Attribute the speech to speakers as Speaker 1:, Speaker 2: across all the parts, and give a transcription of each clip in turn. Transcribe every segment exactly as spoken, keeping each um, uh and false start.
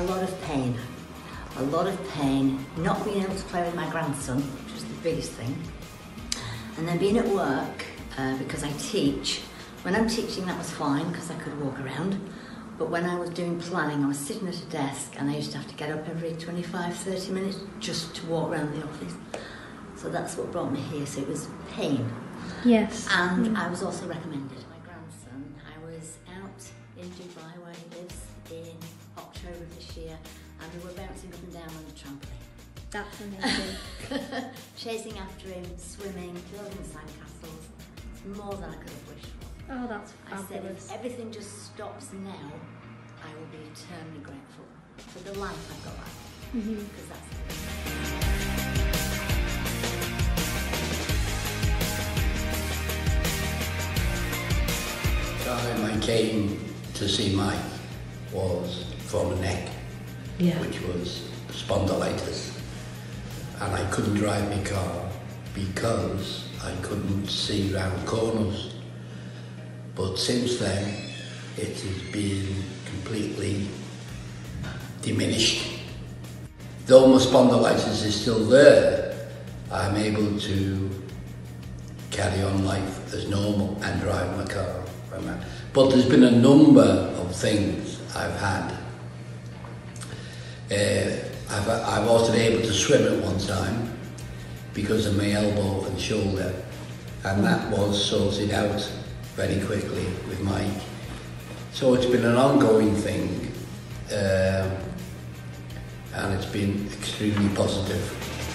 Speaker 1: A lot of pain. A lot of pain. Not being able to play with my grandson, which was the biggest thing. And then being at work, uh, because I teach. When I'm teaching, that was fine because I could walk around. But when I was doing planning, I was sitting at a desk and I used to have to get up every twenty-five, thirty minutes just to walk around the office. So that's what brought me here. So it was pain.
Speaker 2: Yes.
Speaker 1: And
Speaker 2: mm.
Speaker 1: I was also recommended. My grandson, I was out in Dubai where he lives in October of this year, and we were bouncing up and down on the trampoline.
Speaker 2: That's amazing.
Speaker 1: Chasing after him, swimming, building sandcastles. It's more than I could have wished for.
Speaker 2: Oh, that's
Speaker 1: I said,
Speaker 2: fabulous.
Speaker 1: if everything just stops now, I will be eternally grateful for the life I've got left.
Speaker 2: Mm-hmm.
Speaker 1: Because that's it.
Speaker 3: The time I came to see Mike was from a neck,
Speaker 2: Yeah.
Speaker 3: which was spondylitis. And I couldn't drive my car because I couldn't see round corners. But since then, it has been completely diminished. Though my spondylitis is still there, I'm able to carry on life as normal and drive my car. But there's been a number of things I've had. Uh, I've, I wasn't able to swim at one time because of my elbow and shoulder, and that was sorted out very quickly with Mike. So it's been an ongoing thing, um, and it's been extremely positive.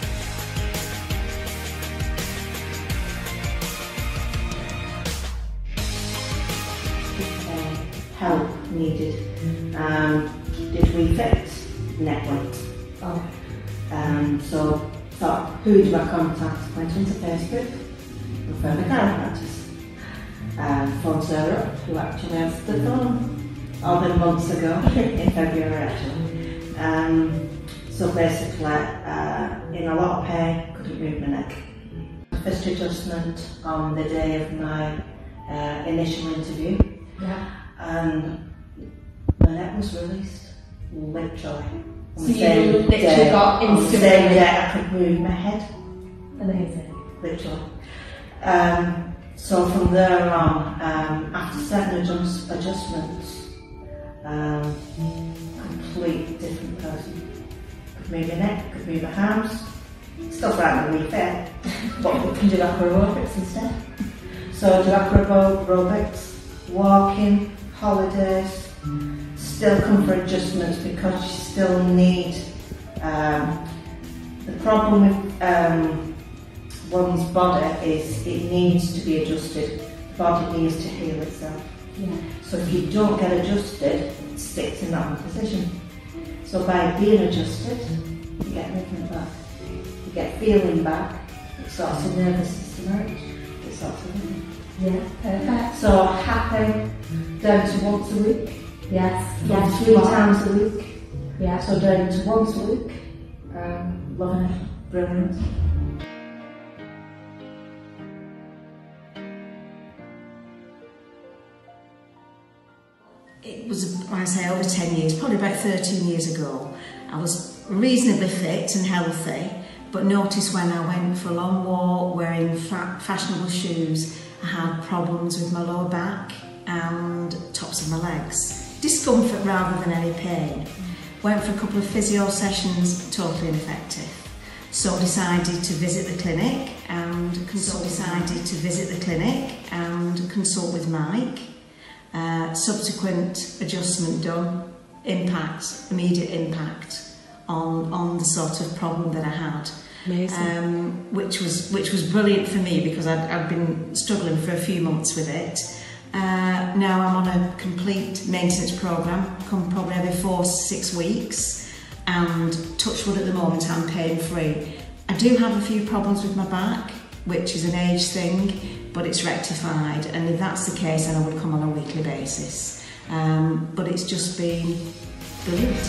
Speaker 4: Help needed. Um, did we fix neck weight?
Speaker 2: Oh.
Speaker 4: Um, so thought, who do I contact? Went into Facebook, referred to chiropractors. Um, phoned Sarah up, who actually answered the phone, all been months ago, in February actually. Um, so basically, uh, in a lot of pain, couldn't move my neck. First adjustment on the day of my uh, initial interview.
Speaker 2: Yeah.
Speaker 4: And my neck was released, literally. On
Speaker 2: So
Speaker 4: the
Speaker 2: you
Speaker 4: same
Speaker 2: literally
Speaker 4: day,
Speaker 2: got
Speaker 4: on the
Speaker 2: instantly-
Speaker 4: same day I could move my head,
Speaker 2: Amazing.
Speaker 4: literally. Um, so from there on, um, after certain adjust, adjustments, um, complete different person. Could move my neck, could move my arms, still frightening me fair, but we can do aerobics instead. So do aerobics, walking, holidays, still come for adjustments because you still need, um, the problem with um, one's body is it needs to be adjusted. The body needs to heal itself.
Speaker 2: Yeah.
Speaker 4: So if you don't get adjusted, it sticks in that position. So by being adjusted, you get movement back, you get feeling back, it sorts the nervous system out, it sorts everything.
Speaker 2: Yeah, perfect.
Speaker 4: So happy, down to once a week.
Speaker 2: Yes,
Speaker 4: From
Speaker 2: yes,
Speaker 4: three
Speaker 2: you are.
Speaker 4: times a week.
Speaker 2: Yeah.
Speaker 4: So down to once a week. Um, loving it, brilliant.
Speaker 5: It was, like I say, over ten years, probably about thirteen years ago. I was reasonably fit and healthy, but noticed when I went for a long walk wearing fa fashionable shoes, I had problems with my lower back and tops of my legs. Discomfort rather than any pain. Went for a couple of physio sessions, totally ineffective. So decided to visit the clinic and consult. So decided to visit the clinic and consult with Mike. Uh, subsequent adjustment done, impact, immediate impact on on the sort of problem that I had.
Speaker 2: Amazing.
Speaker 5: Um, which was which was brilliant for me because I'd, I'd been struggling for a few months with it. Uh, now I'm on a complete maintenance programme, come probably every four to six weeks, and touch wood at the moment I'm pain free. I do have a few problems with my back, which is an age thing, but it's rectified, and if that's the case then I would come on a weekly basis. Um, but it's just been brilliant.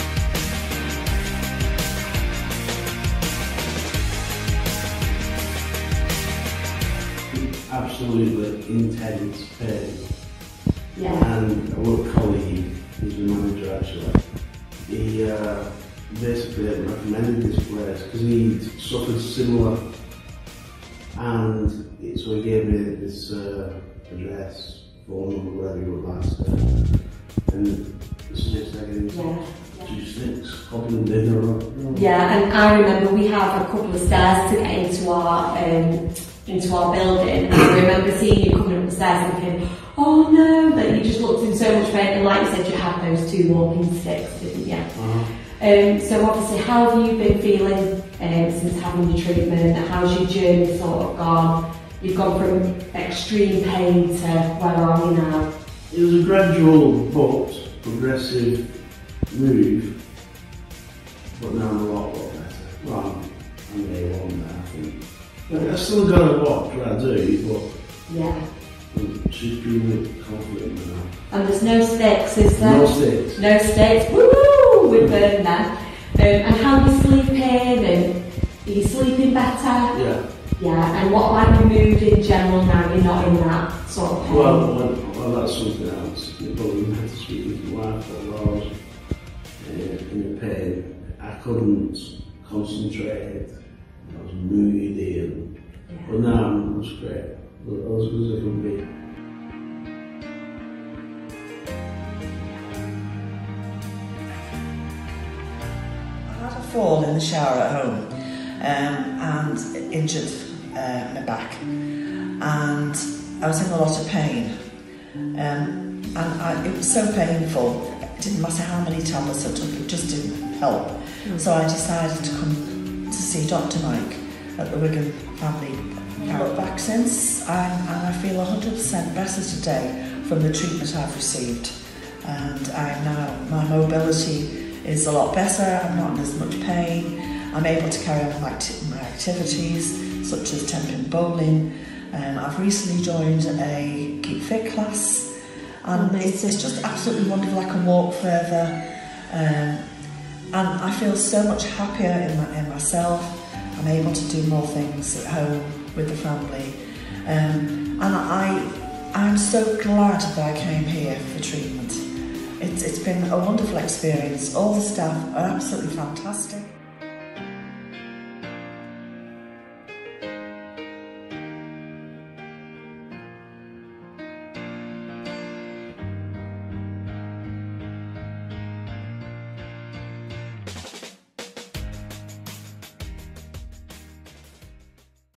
Speaker 6: Absolutely intense pain.
Speaker 2: Yeah.
Speaker 6: And a work colleague, who's the manager actually, he uh, basically recommended this place because he'd suffered similar, and it, so he gave me this uh, address, phone number, wherever you would like to stay, and this is just like
Speaker 2: Yeah.
Speaker 6: two sticks, coffee and dinner. Or,
Speaker 2: Yeah, and I remember we have a couple of stairs to get into our um, into our building. And I remember seeing you coming up the stairs and thinking, oh no, that you just looked in so much pain. And like you said, you had those two walking sticks, didn't you?
Speaker 6: Uh-huh.
Speaker 2: Um, so obviously, how have you been feeling um, since having your treatment? How's your journey sort of gone? You've gone from extreme pain to where are you now?
Speaker 6: It was a gradual but progressive move, but now I'm a lot, lot better. Well, I'm, I'm A one now, I think. Like, I still got a lot to do, but
Speaker 2: Yeah.
Speaker 6: I'm supremely confident now.
Speaker 2: And there's no sticks, is there?
Speaker 6: No sticks.
Speaker 2: No sticks. Woo! We've burned them. Um, and how are you sleeping? And are you sleeping better?
Speaker 6: Yeah.
Speaker 2: Yeah. And what about your mood in general now? You're not in that sort of pain.
Speaker 6: Well, well, well that's something else. You probably had to speak with your wife while I was uh, in the pain. I couldn't concentrate. I was moody, and
Speaker 2: Yeah.
Speaker 6: but now I'm just great. I was as good as I could be.
Speaker 7: I had a fall in the shower at home um, and injured uh, my back, and I was in a lot of pain, um, and I, it was so painful. It didn't matter how many tablets I took; it just didn't help. Mm. So I decided to come to see Doctor Mike at the Wigan Family Chiropractic. Since I'm, and I feel one hundred percent better today from the treatment I've received, and I'm now my mobility is a lot better. I'm not in as much pain. I'm able to carry on my, acti my activities, such as temping bowling. Um, I've recently joined a Keep Fit class, and it's, it's just absolutely wonderful. I can walk further, um, and I feel so much happier in, my, in myself. I'm able to do more things at home with the family, um, and I, I'm so glad that I came here for treatment. It's, it's been a wonderful experience. All the staff are absolutely fantastic.